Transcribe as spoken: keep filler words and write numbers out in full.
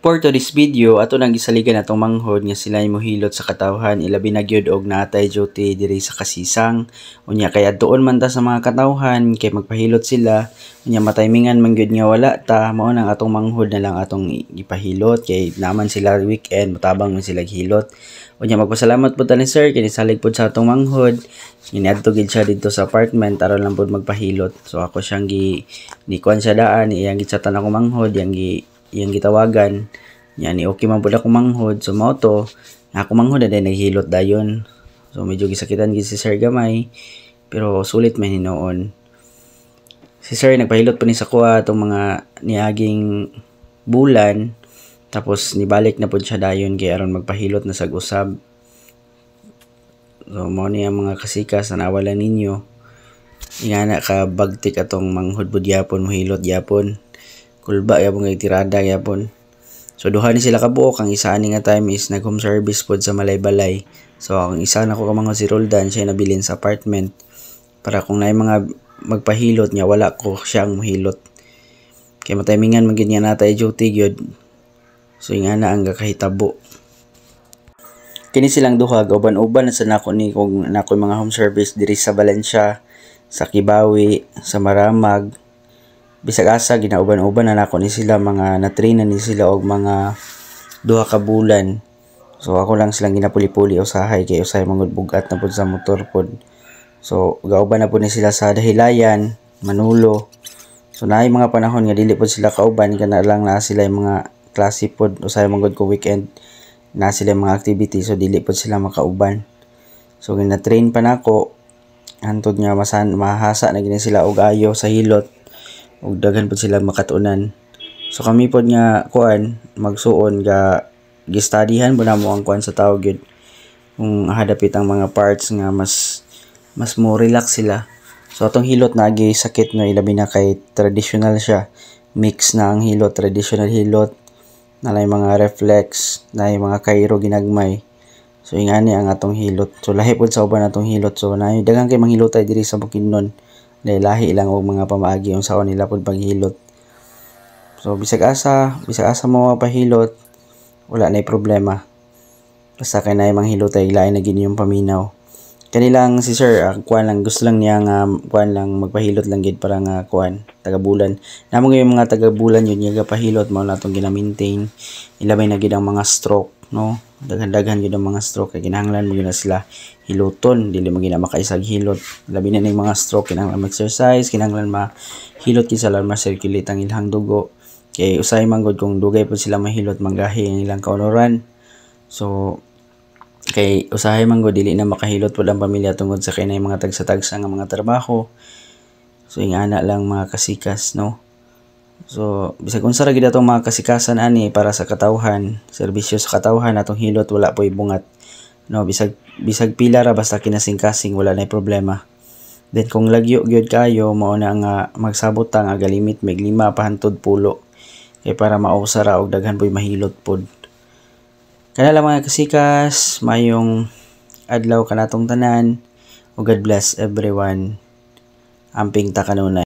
For today's video, ato nang gisaligan atong manghod nga sila mohilot sa katawhan ilabi na gyud og natay duty diri sa kasisang. Unya kay adtuon man ta sa mga katawhan kay magpahilot sila. Unya matimingan man gyud nga wala ta, mao nang atong manghod na lang atong gipahilot kay naman sila weekend mutabang man sila gihilot. Unya magpasalamat pud ta ni sir kay nisalig pud sa atong manghod. Giniadto gid siya dito sa apartment aron lang pud magpahilot. So ako siyang gi ni kuan siya daan, iyang gitsatan ako manghod, yang gi iyang gitawagan. Yan, okay man pud ako manghod. So mao to, ako manghod na din naghilot dayon. So medyo gisakitan gid si sir gamay, pero sulit man hinoon. Si sir nagpahilot pa ni sa kuha tong mga niaging bulan, tapos nibalik na pud siya dayon kay aron magpahilot na sag-usab. So mao ni ang mga kasikas na nawalan ninyo. Ingana ka bagtik atong manghod pud yapon, mohilot yapon. Kulba yapon kay tirada yapon. So duha ni sila kabuok, ang isa ani nga time is nag home service pod sa Malay-Balay. So ang isa nako ka mga si Roldan, siya nabilin sa apartment para kung naay mga magpahilot niya wala ko siyang mohilot. Kay matimingan man gyud nga natay duty gyud. So ingana ang gakahitabo. Kini silang duha uban-uban sa nako ni kung nako mga home service diri sa Valencia, sa Kibawi, sa Maramag. Bisag asa ginauban-uban na nako ni sila, mga na-train na ni sila og mga duha ka bulan. So ako lang silang ginapuli-puli usahay kay usahay mangud bugat na pud sa motor pod. So gauban na pud ni sila sa Dahilayan, Manulo. So naay mga panahon nga dili pud sila kauban, kana lang na sila yung mga klase pod usahay mangud ko weekend na sila mga activity, so dili pud sila makauban. So gina-train pa nako hantod nga masan mahasa na gini sila og ayo sa hilot. Og daghan pud sila makatunan. So kami pod nga kuan magsuon ga gi-studyhan pud namo ang kuan sa tao gyud. Kung hadapit ang mga parts nga mas mas mo relax sila. So atong hilot na agi sakit no, ilabi na kay traditional siya. Mix na ang hilot, traditional hilot. Nalay mga reflex, nalay mga kairo ginagmay. So ingani ang atong hilot. So lahi pud sa uban atong hilot. So naay daghang kay manghilotay diri sa Bukidnon. Lahi lang og mga pamaagi ang saon nila pud paghilot. So bisag asa, bisag asa mo mapahilot, wala nay problema. Basta kay naay manghilot ay lain na gid yung paminaw. Kanilang si sir, uh, kuan lang gusto lang niya nga kuan lang magpahilot lang gid para nga kuan taga-bulan. Namo yung mga taga-bulan yun nga pahilot mao natong gina-maintain. Ilabay na gid ang mga stroke, no? Daghan-daghan gid ang mga stroke kay kinahanglan mo gid na sila hiluton, dili mo gina makaisag hilot. Labi na ning mga stroke kinahanglan mag-exercise, kinahanglan mahilot kinsa lang ma-circulate ang ilang dugo. Kay usay man gud kung dugay pud sila mahilot manggahi ang ilang kaunoran. So kay usahay man gud dili na makahilot pud ang pamilya tungod sa kay nay mga tagsa-tagsa nga mga trabaho. So ingana lang mga kasikas, no? So bisag unsa ra gid atong mga kasikasan ani para sa katawhan, serbisyo sa katawhan atong hilot wala poy bungat. No, bisag bisag pila ra basta kinasing-kasing wala nay problema. Then kung lagyo gyud kayo mao na nga magsabot ta nga galimit mig lima pahantod pulo. Kay para mausa ra og daghan poy mahilot pod. Kana lang mga kasikas, mayong adlaw kanatong tanan. O God bless everyone. Amping ta kanunay.